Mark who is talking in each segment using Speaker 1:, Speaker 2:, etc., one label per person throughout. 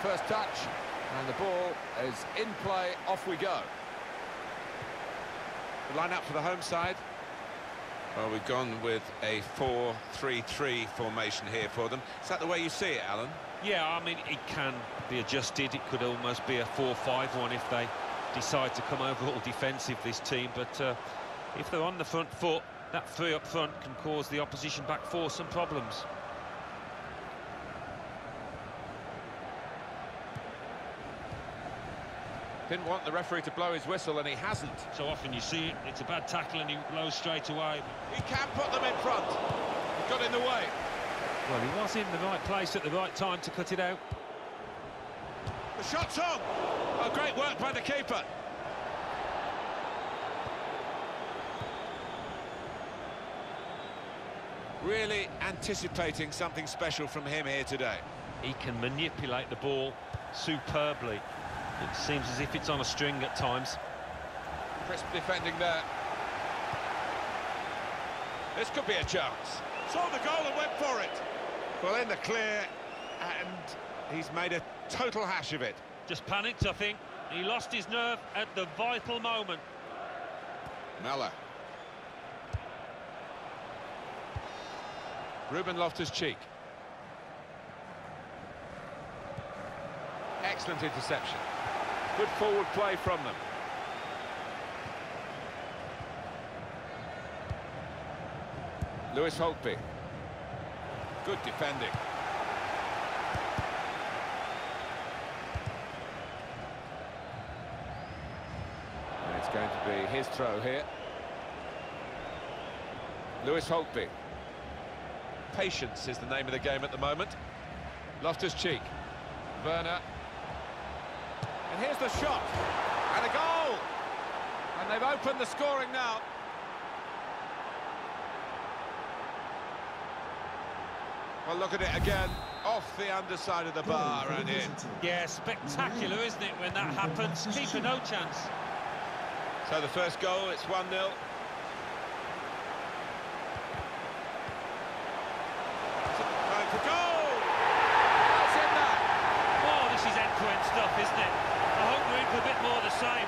Speaker 1: first touch, and the ball is in play. Off we go.
Speaker 2: The line-up for the home side. Well, we've gone with a 4-3-3 formation here for them. Is that the way you see it, Alan?
Speaker 3: Yeah, I mean, it can be adjusted. It could almost be a 4-5-1 if they decide to come over all defensive, this team. But if they're on the front foot, that three up front can cause the opposition back four some problems.
Speaker 1: Didn't want the referee to blow his whistle, and he hasn't.
Speaker 3: So often you see it, it's a bad tackle and he blows straight away.
Speaker 1: He can put them in front. He got in the way.
Speaker 3: Well, he was in the right place at the right time to cut it out.
Speaker 1: The shot's on. Oh, great work by the keeper.
Speaker 2: Really anticipating something special from him here today.
Speaker 3: He can manipulate the ball superbly. It seems as if it's on a string at times.
Speaker 1: Crisp defending there. This could be a chance. Saw the goal and went for it.
Speaker 2: Well, in the clear, and he's made a total hash of it.
Speaker 3: Just panicked, I think. He lost his nerve at the vital moment.
Speaker 1: Mella. Ruben Loftus-Cheek. Excellent interception. Good forward play from them. Lewis Holtby. Good defending. And it's going to be his throw here. Lewis Holtby. Patience is the name of the game at the moment. Loftus-Cheek. Werner. And here's the shot. And a goal! And they've opened the scoring now. Well, look at it again. Off the underside of the bar and in.
Speaker 3: Yeah, spectacular, isn't it, when that happens? Keeper no chance.
Speaker 1: So the first goal, it's 1-0. Going for goal! That's in there!
Speaker 3: Oh, this is end-to-end stuff, isn't it? I hope we're in for a bit more of the same.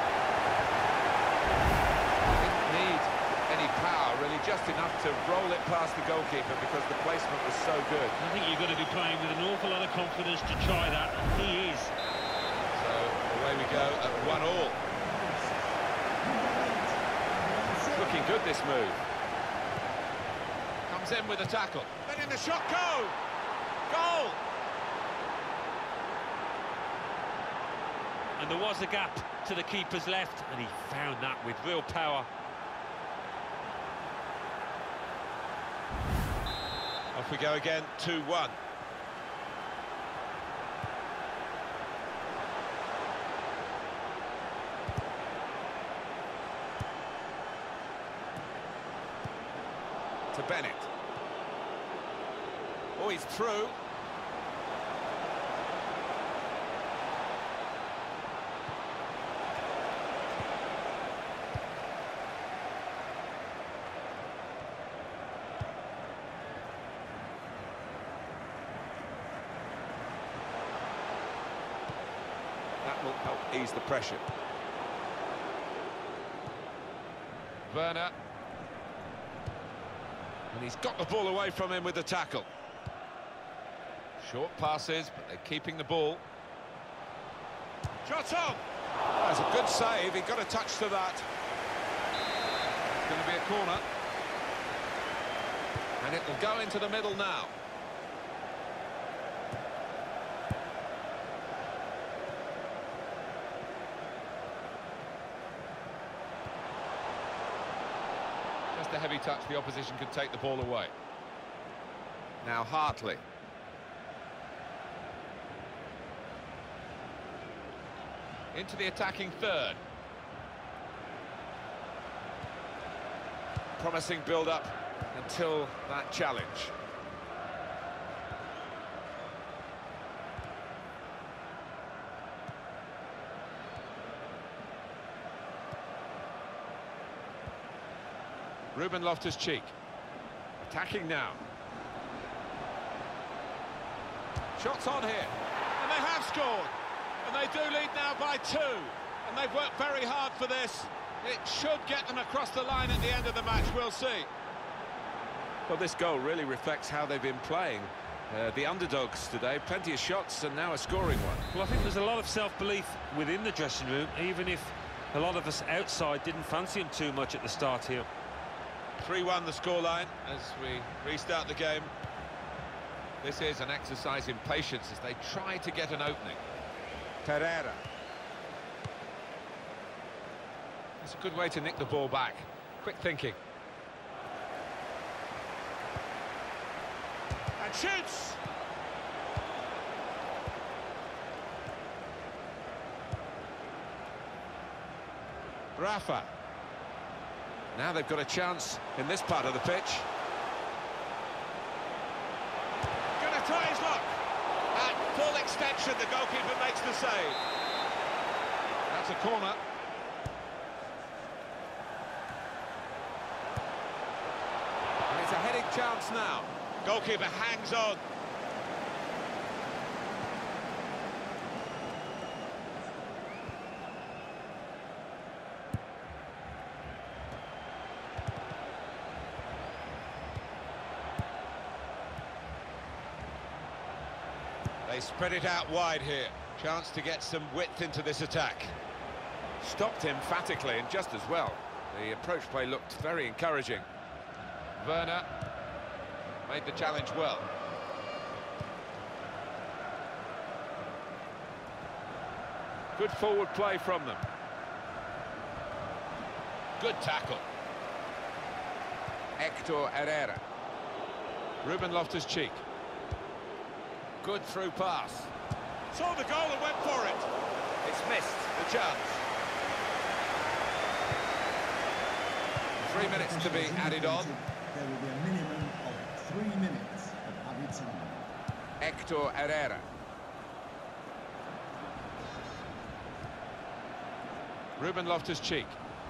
Speaker 1: Didn't need any power, really, just enough to roll it past the goalkeeper because the placement was so good.
Speaker 3: I think you've got to be playing with an awful lot of confidence to try that, and he is.
Speaker 1: So away we go at 1-1. Looking good, this move. Comes in with a tackle. Then in the shot, go! Goal!
Speaker 3: And there was a gap to the keeper's left, and he found that with real power.
Speaker 2: Off we go again, 2-1.
Speaker 1: To Bennett. Oh, he's through. That will help ease the pressure. Werner. And he's got the ball away from him with the tackle. Short passes, but they're keeping the ball. Shot on! That's a good save, he got a touch to that. It's going to be a corner. And it will go into the middle now. Just a heavy touch, the opposition could take the ball away. Now Hartley. Into the attacking third. Promising build-up until that challenge. Ruben Loftus-Cheek. Attacking now. Shots on here. And And they have scored. And they do lead now by 2. And they've worked very hard for this. It should get them across the line at the end of the match, we'll see.
Speaker 2: Well, this goal really reflects how they've been playing. The underdogs today, plenty of shots and now a scoring one.
Speaker 3: Well, I think there's a lot of self-belief within the dressing room, even if a lot of us outside didn't fancy him too much at the start here.
Speaker 1: 3-1 the scoreline as we restart the game. This is an exercise in patience as they try to get an opening. Pereira. It's a good way to nick the ball back. Quick thinking. And shoots! Rafa. Now they've got a chance in this part of the pitch. Gonna try his luck. At full extension, the goalkeeper makes the save. That's a corner. And it's a heading chance now. Goalkeeper hangs on. They spread it out wide here. Chance to get some width into this attack. Stopped emphatically and just as well. The approach play looked very encouraging. Werner made the challenge well. Good forward play from them. Good tackle. Hector Herrera. Ruben Loftus-Cheek. Good through pass. Saw the goal and went for it. It's missed the chance. 3 minutes to be added on.
Speaker 4: There will be a minimum of 3 minutes of added time.
Speaker 1: Hector Herrera. Ruben Loftus-Cheek.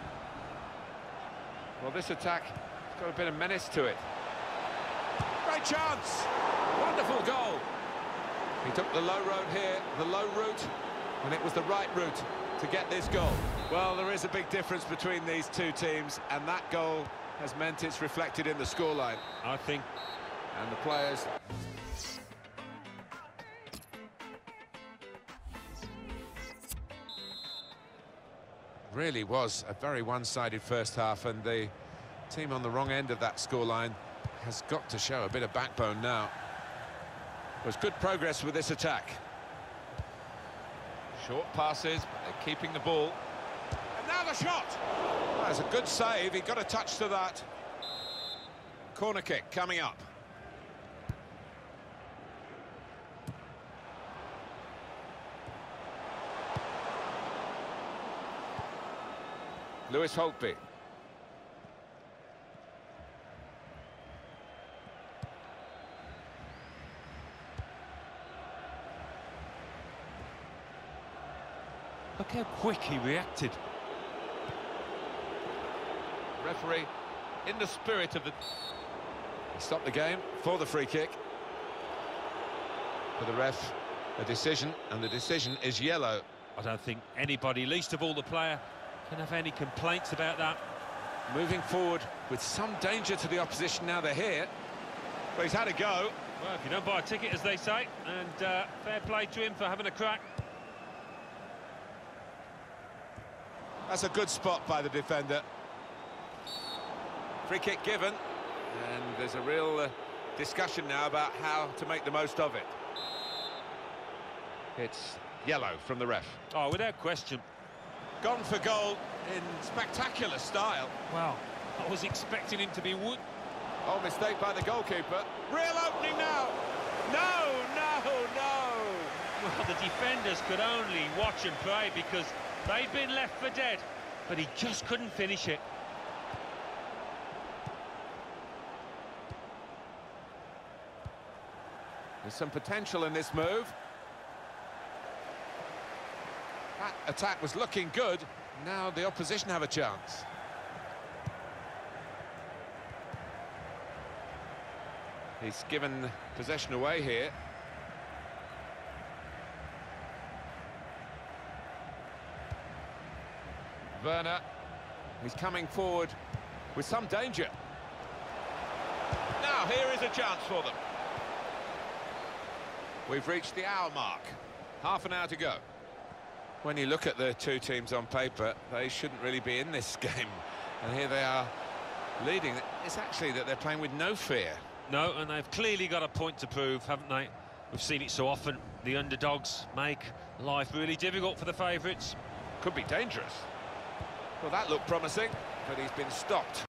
Speaker 1: Well, this attack has got a bit of menace to it. Great chance! Wonderful goal! He took the low road here, the low route, and it was the right route to get this goal. Well, there is a big difference between these two teams, and that goal has meant it's reflected in the scoreline.
Speaker 3: I think.
Speaker 1: And the players... Really was a very one-sided first half, and the team on the wrong end of that scoreline has got to show a bit of backbone now. There's good progress with this attack. Short passes, but they're keeping the ball. And now the shot! Well, that's a good save, he got a touch to that. Corner kick coming up. Lewis Holtby.
Speaker 3: Look how quick he reacted.
Speaker 1: Referee in the spirit of the... He stopped the game for the free kick. For the ref, a decision, and the decision is yellow.
Speaker 3: I don't think anybody, least of all the player, can have any complaints about that.
Speaker 1: Moving forward with some danger to the opposition now they're here. But he's had a go.
Speaker 3: Well, if you don't buy a ticket, as they say, and fair play to him for having a crack.
Speaker 1: That's a good spot by the defender. Free kick given, and there's a real discussion now about how to make the most of it. It's yellow from the ref.
Speaker 3: Oh, without question.
Speaker 1: Gone for goal in spectacular style.
Speaker 3: Well, I was expecting him to be wood.
Speaker 1: Oh, mistake by the goalkeeper. Real opening now. No, no, no.
Speaker 3: Well, the defenders could only watch and pray because they'd been left for dead, but he just couldn't finish it.
Speaker 1: There's some potential in this move. That attack was looking good. Now the opposition have a chance. He's given possession away here. Werner, he's coming forward with some danger. Now here is a chance for them. We've reached the hour mark. Half an hour to go.
Speaker 2: When you look at the two teams on paper, they shouldn't really be in this game. And here they are leading. It's actually that they're playing with no fear.
Speaker 3: No, and they've clearly got a point to prove, haven't they? We've seen it so often. The underdogs make life really difficult for the favourites.
Speaker 1: Could be dangerous. Well, that looked promising, but he's been stopped.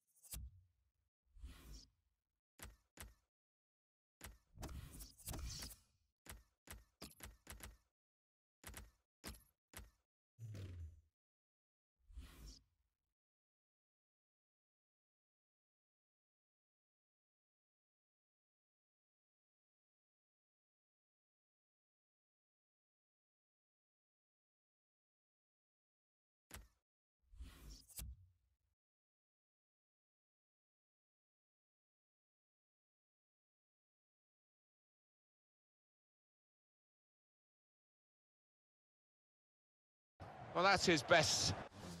Speaker 2: Well, that's his best.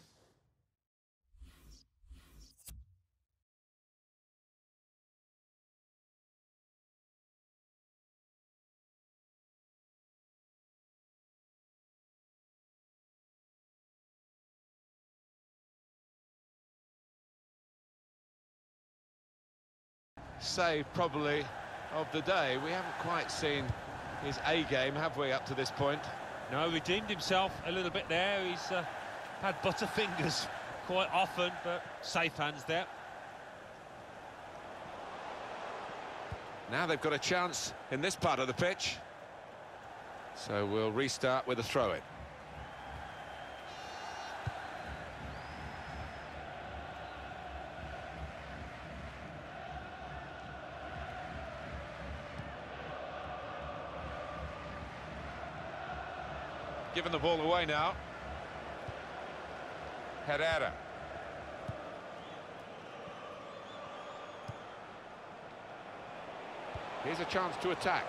Speaker 1: Save probably of the day. We haven't quite seen his A game, have we, up to this point?
Speaker 3: No, redeemed himself a little bit there. He's had butterfingers quite often, but safe hands there.
Speaker 2: Now they've got a chance in this part of the pitch. So we'll restart with a throw-in.
Speaker 1: Given the ball away now. Herrera. Here's a chance to attack.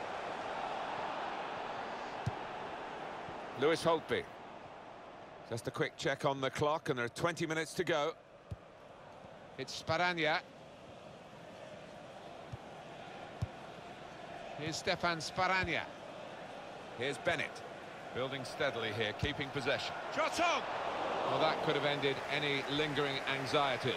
Speaker 1: Lewis Holtby.
Speaker 2: Just a quick check on the clock, and there are 20 minutes to go.
Speaker 1: It's Sparagna. Here's Stefan Sparagna. Here's Bennett. Building steadily here, keeping possession. Shot on! Well, that could have ended any lingering anxieties.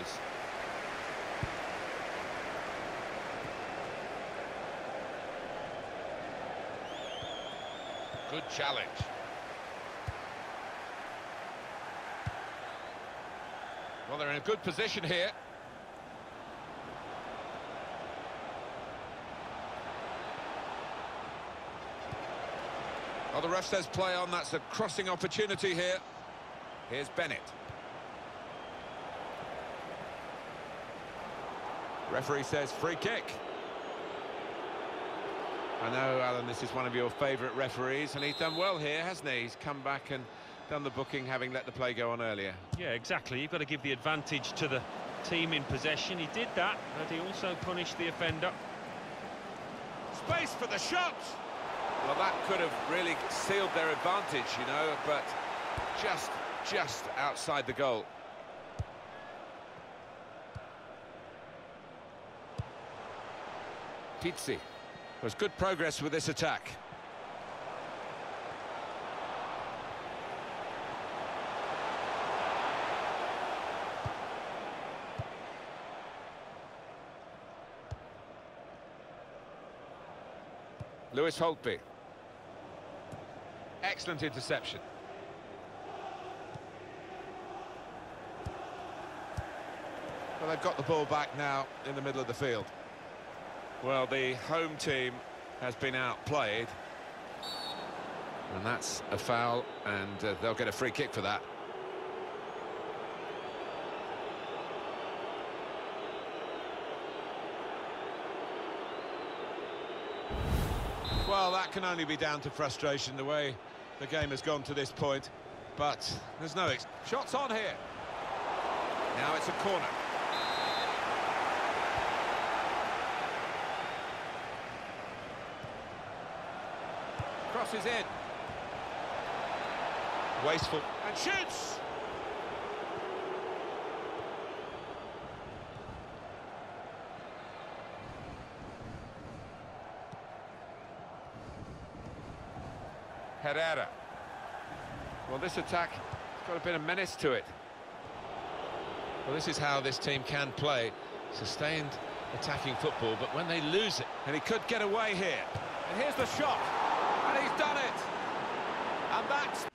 Speaker 1: Good challenge. Well, they're in a good position here.
Speaker 2: Well, the ref says play on. That's a crossing opportunity here. Here's Bennett. Referee says free kick. I know, Alan, this is one of your favourite referees, and he's done well here, hasn't he? He's come back and done the booking, having let the play go on earlier.
Speaker 3: Yeah, exactly. You've got to give the advantage to the team in possession. He did that, but he also punished the offender.
Speaker 1: Space for the shot!
Speaker 2: Well, that could have really sealed their advantage, you know, but just outside the goal.
Speaker 1: Pizzi. There's good progress with this attack. Lewis Holtby. Excellent interception. Well, they've got the ball back now in the middle of the field.
Speaker 2: Well, the home team has been outplayed. And that's a foul, and they'll get a free kick for that.
Speaker 1: Well, that can only be down to frustration, the way the game has gone to this point. But there's no... Shots on here. Now it's a corner. Crosses in. Wasteful. And shoots!
Speaker 2: Herrera. Well, this attack has got a bit of menace to it.
Speaker 1: Well, this is how this team can play. Sustained attacking football, but when they lose it...
Speaker 2: And he could get away here.
Speaker 1: And here's the shot, and he's done it! And that's...